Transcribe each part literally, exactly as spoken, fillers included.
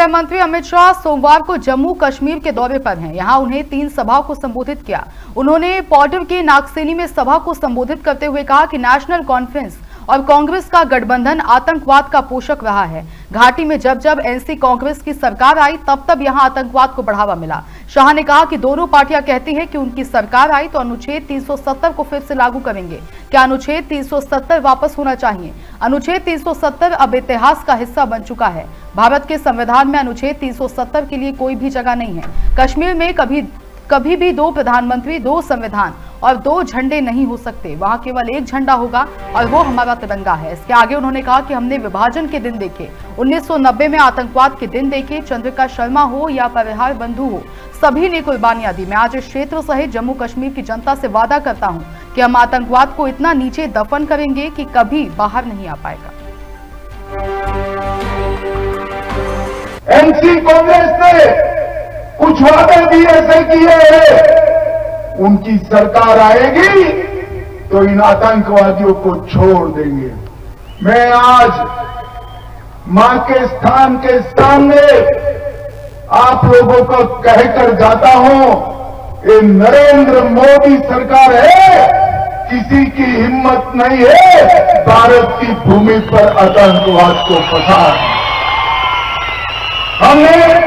गृह मंत्री अमित शाह सोमवार को जम्मू कश्मीर के दौरे पर हैं। यहां उन्हें तीन सभाओं को संबोधित किया। उन्होंने बॉर्डर के नागसेनी में सभा को संबोधित करते हुए कहा कि नेशनल कॉन्फ्रेंस और कांग्रेस का गठबंधन आतंकवाद का पोषक रहा है। घाटी में जब जब एनसी कांग्रेस की सरकार आई तब तब यहां आतंकवाद को बढ़ावा मिला। शाह ने कहा कि दोनों पार्टियां कहती हैं कि उनकी सरकार आई तो अनुच्छेद तीन सौ सत्तर को फिर से लागू करेंगे। क्या अनुच्छेद तीन सौ सत्तर वापस होना चाहिए? अनुच्छेद तीन सौ सत्तर अब इतिहास का हिस्सा बन चुका है। भारत के संविधान में अनुच्छेद तीन सौ सत्तर के लिए कोई भी जगह नहीं है। कश्मीर में कभी कभी भी दो प्रधानमंत्री, दो संविधान और दो झंडे नहीं हो सकते। वहां केवल एक झंडा होगा और वो हमारा तिरंगा है। इसके आगे उन्होंने कहा कि हमने विभाजन के दिन देखे, उन्नीस सौ नब्बे में आतंकवाद के दिन देखे। चंद्रिका शर्मा हो या परिहार बंधु हो, सभी ने कुर्बानियां दी। मैं आज इस क्षेत्र सहित जम्मू कश्मीर की जनता से वादा करता हूं कि हम आतंकवाद को इतना नीचे दफन करेंगे कि कभी बाहर नहीं आ पाएगा। एनसी कांग्रेस ने कुछ वादे भी ऐसे किए हैं, उनकी सरकार आएगी तो इन आतंकवादियों को छोड़ देंगे। मैं आज मां के स्थान के सामने आप लोगों को कहकर जाता हूं, ये नरेंद्र मोदी सरकार है, किसी की हिम्मत नहीं है भारत की भूमि पर आतंकवाद को फंसाने। हमने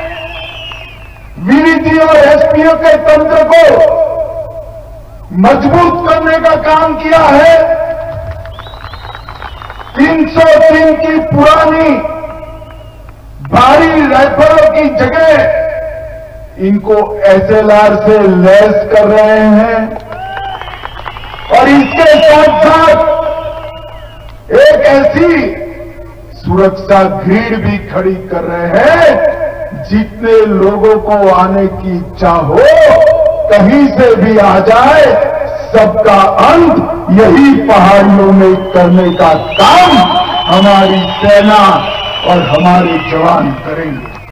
वीडीटी और एसपीओ के तंत्र को मजबूत करने का काम किया है। तीन सौ तीन की पुरानी भारी राइफलों की जगह इनको एसएलआर से लैस कर रहे हैं और इसके साथ साथ एक ऐसी सुरक्षा ग्रिड भी खड़ी कर रहे हैं, जितने लोगों को आने की इच्छा हो कहीं से भी आ जाए, सबका अंत यही पहाड़ियों में करने का काम हमारी सेना और हमारे जवान करेंगे।